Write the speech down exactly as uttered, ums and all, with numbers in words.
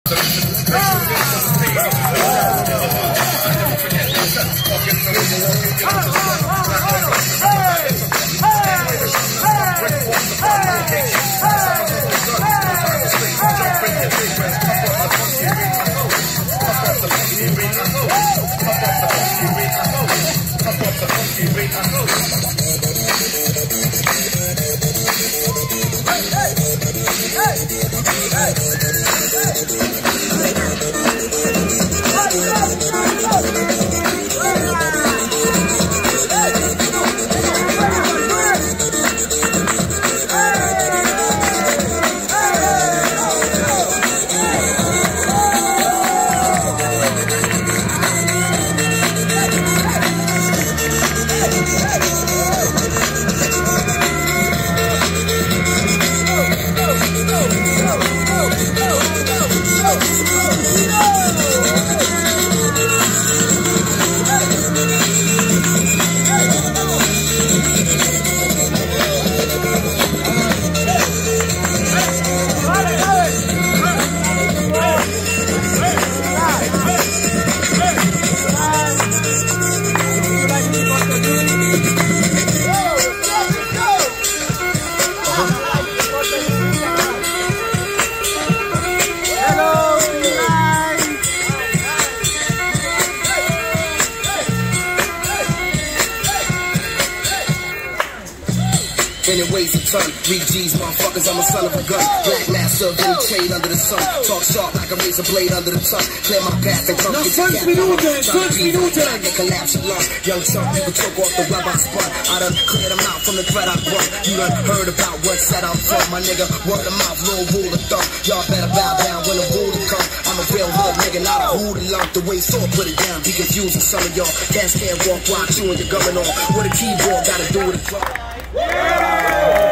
When it weighs a ton, three G's, motherfuckers, I'm a son of a gun. Black master of any trade under the sun. Talk sharp like a razor blade under the tongue. Clear my path and come get your gap. First minute, I can collapse your lung. Young chunk, people choke off the web I spun. I done cleared them out from the threat I brought. You done heard about what set I'm from. My nigga, word of mouth, no rule of thumb. Y'all better bow down when the rule come. I'm a real hood nigga, not a hoodoo lump. The way sword put it down, be confused with some of y'all. Cats can't walk while chewing your gumming on. What a keyboard gotta do with a drum. Yeah!